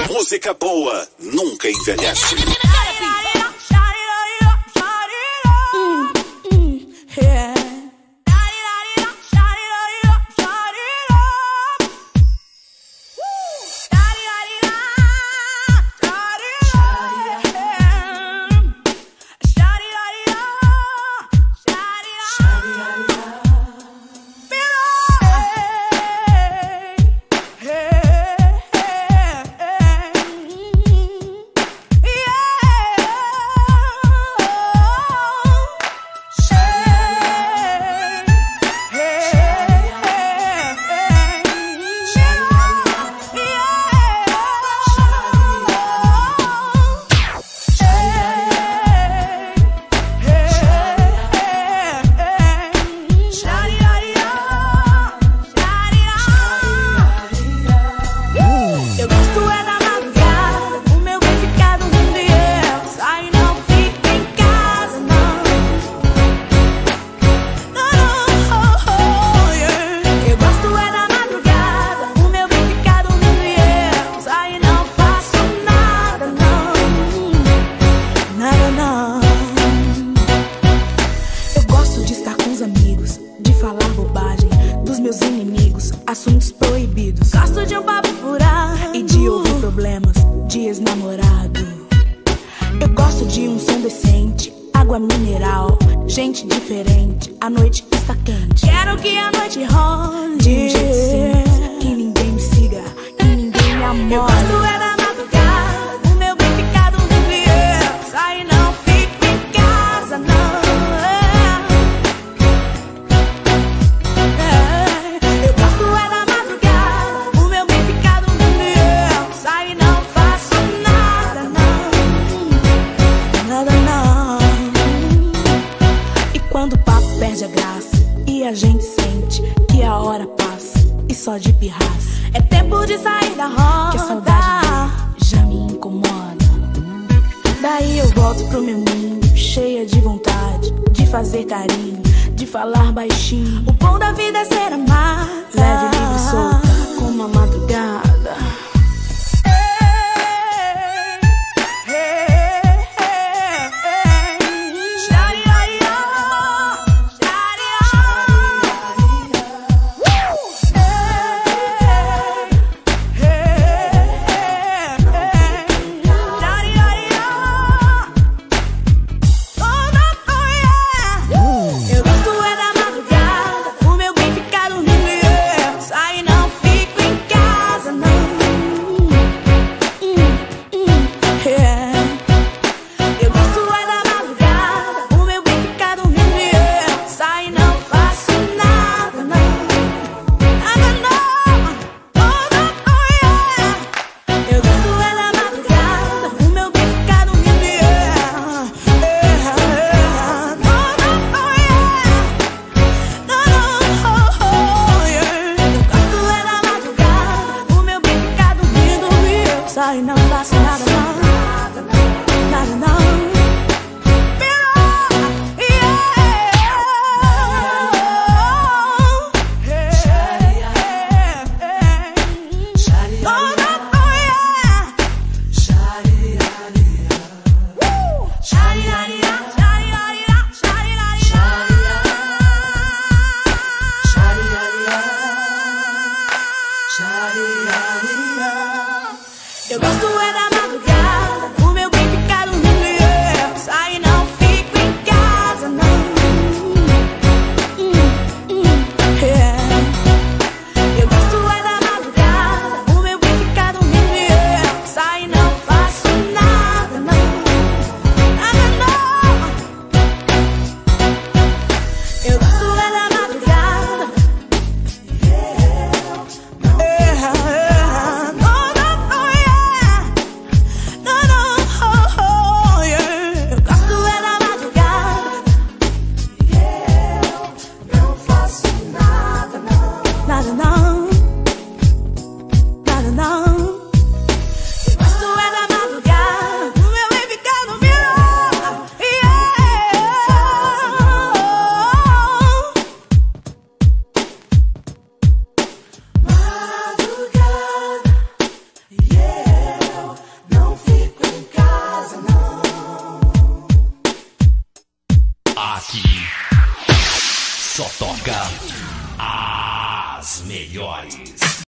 Música boa nunca envelhece. Assuntos proibidos. Gosto de um papo furado e de ouvir problemas de ex-namorado. Eu gosto de um som decente, água mineral, gente diferente. A noite está quente. Quero que a noite role de um jeito simples, que ninguém me siga, que ninguém me amole. Eu gosto é da madrugada, o meu bem fica dormindo e eu saio, não fico em casa, não. Quando o papo perde a graça e a gente sente que a hora passa e só de pirraça. É tempo de sair da roda, que a saudade já me incomoda. Daí eu volto pro meu ninho, cheia de vontade de fazer carinho, de falar baixinho. O bom da vida é ser amada, leve, livre e solta como a madrugada. E não faço nada, não. Nada, não. Eu gosto é da madrugada, o meu bem fica dormindo e eu saio e não fico em casa, não. Eu gosto é da madrugada, o meu bem fica dormindo e eu saio e não faço nada, não. Nada, não. Eu gosto é da madrugada. Aqui só toca as melhores.